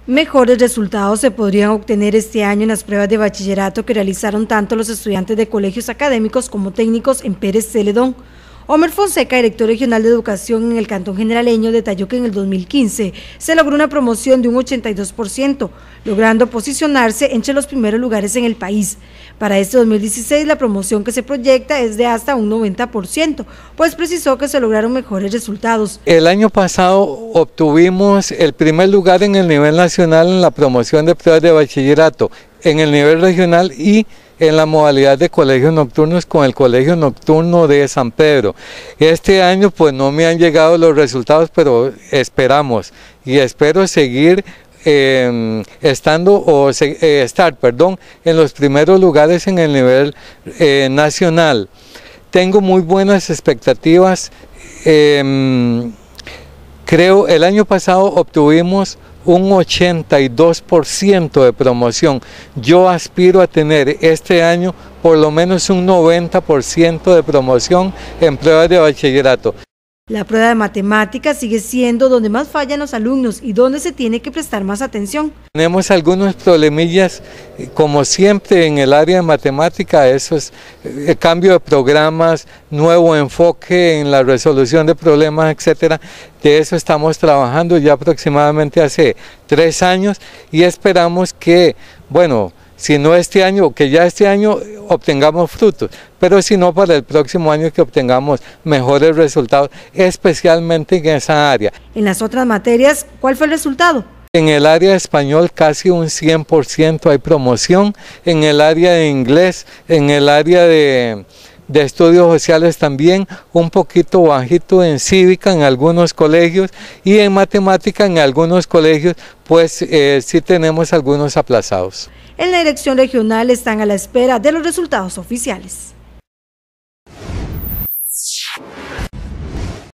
Mejores resultados se podrían obtener este año en las pruebas de bachillerato que realizaron tanto los estudiantes de colegios académicos como técnicos en Pérez Celedón. Omer Fonseca, director regional de educación en el Cantón Generaleño, detalló que en el 2015 se logró una promoción de un 82%, logrando posicionarse entre los primeros lugares en el país. Para este 2016 la promoción que se proyecta es de hasta un 90%, pues precisó que se lograron mejores resultados. El año pasado obtuvimos el primer lugar en el nivel nacional en la promoción de pruebas de bachillerato, en el nivel regional y en la modalidad de colegios nocturnos con el Colegio Nocturno de San Pedro. Este año pues no me han llegado los resultados, pero esperamos y espero seguir estar en los primeros lugares en el nivel nacional. Tengo muy buenas expectativas. Creo el año pasado obtuvimos un 82% de promoción. Yo aspiro a tener este año por lo menos un 90% de promoción en pruebas de bachillerato. La prueba de matemáticas sigue siendo donde más fallan los alumnos y donde se tiene que prestar más atención. Tenemos algunos problemillas, como siempre en el área de matemática, eso es el cambio de programas, nuevo enfoque en la resolución de problemas, etcétera. De eso estamos trabajando ya aproximadamente hace 3 años y esperamos que, bueno, si no este año, que ya este año obtengamos frutos, pero si no para el próximo año que obtengamos mejores resultados, especialmente en esa área. En las otras materias, ¿cuál fue el resultado? En el área de español casi un 100% hay promoción, en el área de inglés, en el área de estudios sociales también, un poquito bajito en cívica en algunos colegios y en matemática en algunos colegios, pues sí tenemos algunos aplazados. En la dirección regional están a la espera de los resultados oficiales.